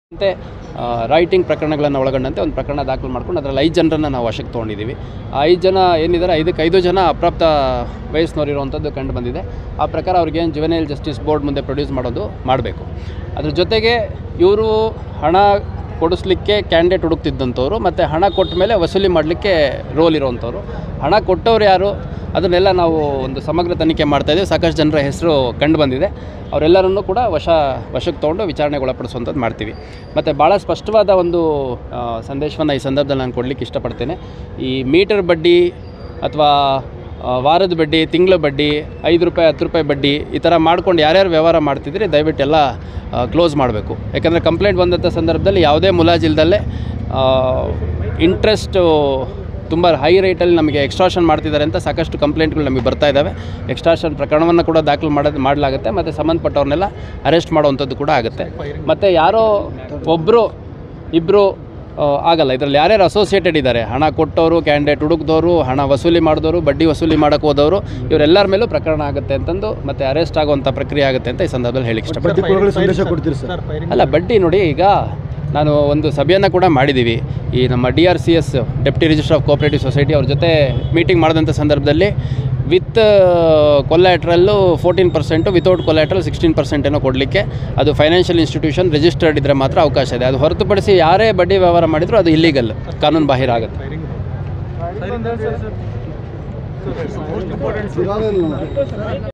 ಮತ್ತು ರೈಟಿಂಗ್ ಪ್ರಕರಣಗಳನ್ನು ಒಳಗೊಂಡಂತೆ ಒಂದು ಪ್ರಕರಣ ದಾಖಲು ಮಾಡ್ಕೊಂಡು ಅದರಲ್ಲಿ 5 ಜನರನ್ನು ನಾವು ವಶಕ್ಕೆ ತೊಗೊಂಡಿದ್ದೀವಿ. ಆ 5 ಜನ ಏನಿದ್ದಾರೆ 5 ಜನ ಅಪ್ರಾಪ್ತ ವಯಸ್ಸಿನವರಿರುವಂಥದ್ದು ಕಂಡು ಬಂದಿದೆ. ಆ ಪ್ರಕಾರ ಅವ್ರಿಗೇನು ಜುವೆನೈಲ್ ಜಸ್ಟಿಸ್ ಬೋರ್ಡ್ ಮುಂದೆ ಪ್ರೊಡ್ಯೂಸ್ ಮಾಡಬೇಕು. ಅದ್ರ ಜೊತೆಗೆ ಇವರು ಹಣ ಕೊಡಿಸ್ಲಿಕ್ಕೆ ಕ್ಯಾಂಡಿಡೇಟ್ ಹುಡುಕ್ತಿದ್ದಂಥವ್ರು ಮತ್ತು ಹಣ ಕೊಟ್ಟ ಮೇಲೆ ವಸೂಲಿ ಮಾಡಲಿಕ್ಕೆ ರೋಲ್ ಇರೋವಂಥವ್ರು. ಹಣ ಕೊಟ್ಟವ್ರು ಯಾರು ಅದನ್ನೆಲ್ಲ ನಾವು ಒಂದು ಸಮಗ್ರ ತನಿಖೆ ಮಾಡ್ತಾಯಿದ್ದೀವಿ. ಸಾಕಷ್ಟು ಜನರ ಹೆಸರು ಕಂಡು ಬಂದಿದೆ. ಅವರೆಲ್ಲರನ್ನೂ ಕೂಡ ವಶಕ್ಕೆ ತೊಗೊಂಡು ವಿಚಾರಣೆಗೆ ಒಳಪಡಿಸುವಂಥದ್ದು ಮಾಡ್ತೀವಿ. ಮತ್ತು ಭಾಳ ಸ್ಪಷ್ಟವಾದ ಒಂದು ಸಂದೇಶವನ್ನು ಈ ಸಂದರ್ಭದಲ್ಲಿ ನಾನು ಕೊಡಲಿಕ್ಕೆ ಇಷ್ಟಪಡ್ತೇನೆ. ಈ ಮೀಟರ್ ಬಡ್ಡಿ ಅಥವಾ ವಾರದ ಬಡ್ಡಿ, ತಿಂಗಳ ಬಡ್ಡಿ, 5 ರೂಪಾಯಿ 10 ರೂಪಾಯಿ ಬಡ್ಡಿ ಈ ಥರ ಮಾಡ್ಕೊಂಡು ಯಾರ್ಯಾರು ವ್ಯವಹಾರ ಮಾಡ್ತಿದ್ರೆ ದಯವಿಟ್ಟು ಎಲ್ಲ ಕ್ಲೋಸ್ ಮಾಡಬೇಕು. ಯಾಕಂದರೆ ಕಂಪ್ಲೇಂಟ್ ಬಂದಂಥ ಸಂದರ್ಭದಲ್ಲಿ ಯಾವುದೇ ಮುಲಾಜಿಲ್ದಲ್ಲೇ ಇಂಟ್ರೆಸ್ಟು ತುಂಬ ಹೈ ರೇಟಲ್ಲಿ ನಮಗೆ ಎಕ್ಸ್ಟ್ರಾಷನ್ ಮಾಡ್ತಿದ್ದಾರೆ ಅಂತ ಸಾಕಷ್ಟು ಕಂಪ್ಲೇಂಟ್ಗಳು ನಮಗೆ ಬರ್ತಾ ಇದ್ದಾವೆ. ಎಕ್ಸ್ಟ್ರಾಷನ್ ಪ್ರಕರಣವನ್ನು ಕೂಡ ದಾಖಲು ಮಾಡಲಾಗುತ್ತೆ ಮತ್ತು ಸಂಬಂಧಪಟ್ಟವ್ರನ್ನೆಲ್ಲ ಅರೆಸ್ಟ್ ಮಾಡುವಂಥದ್ದು ಕೂಡ ಆಗುತ್ತೆ. ಮತ್ತು ಯಾರೋ ಒಬ್ಬರು ಇಬ್ಬರು ಆಗಲ್ಲ. ಇದರಲ್ಲಿ ಯಾರ್ಯಾರು ಅಸೋಸಿಯೇಟೆಡ್ ಇದ್ದಾರೆ, ಹಣ ಕೊಟ್ಟವರು, ಕ್ಯಾಂಡಿಡೇಟ್ ಹುಡುಕ್ದವರು, ಹಣ ವಸೂಲಿ ಮಾಡಿದವರು, ಬಡ್ಡಿ ವಸೂಲಿ ಮಾಡೋಕ್ಕೆ ಹೋದವರು, ಇವರೆಲ್ಲರ ಮೇಲೂ ಪ್ರಕರಣ ಆಗುತ್ತೆ ಅಂತಂದು ಮತ್ತು ಅರೆಸ್ಟ್ ಆಗುವಂಥ ಪ್ರಕ್ರಿಯೆ ಆಗುತ್ತೆ ಅಂತ ಈ ಸಂದರ್ಭದಲ್ಲಿ ಹೇಳಿಕ್ಕೆ ಇಷ್ಟಪಡ್ತೀನಿ. ಅಲ್ಲ, ಬಡ್ಡಿ ನೋಡಿ, ಈಗ ನಾನು ಒಂದು ಸಭೆಯನ್ನು ಕೂಡ ಮಾಡಿದ್ದೀವಿ. ಈ ನಮ್ಮ DRCS deputy registrar of cooperative society ಅವ್ರ ಜೊತೆ ಮೀಟಿಂಗ್ ಮಾಡಿದಂಥ ಸಂದರ್ಭದಲ್ಲಿ ವಿತ್ ಕೊಲ್ಯಾಟ್ರಲ್ಲು 14%, ವಿತೌಟ್ ಕೊಲ್ಯಾಟ್ರಲ್ 16% ಏನೋ ಕೊಡಲಿಕ್ಕೆ, ಅದು ಫೈನಾನ್ಷಿಯಲ್ ಇನ್ಸ್ಟಿಟ್ಯೂಷನ್ ರಿಜಿಸ್ಟರ್ಡ್ ಇದ್ದರೆ ಮಾತ್ರ ಅವಕಾಶ ಇದೆ. ಅದು ಹೊರತುಪಡಿಸಿ ಯಾರೇ ಬಡ್ಡಿ ವ್ಯವಹಾರ ಮಾಡಿದರೂ ಅದು ಇಲ್ಲೀಗಲ್, ಕಾನೂನು ಬಾಹಿರ ಆಗುತ್ತೆ.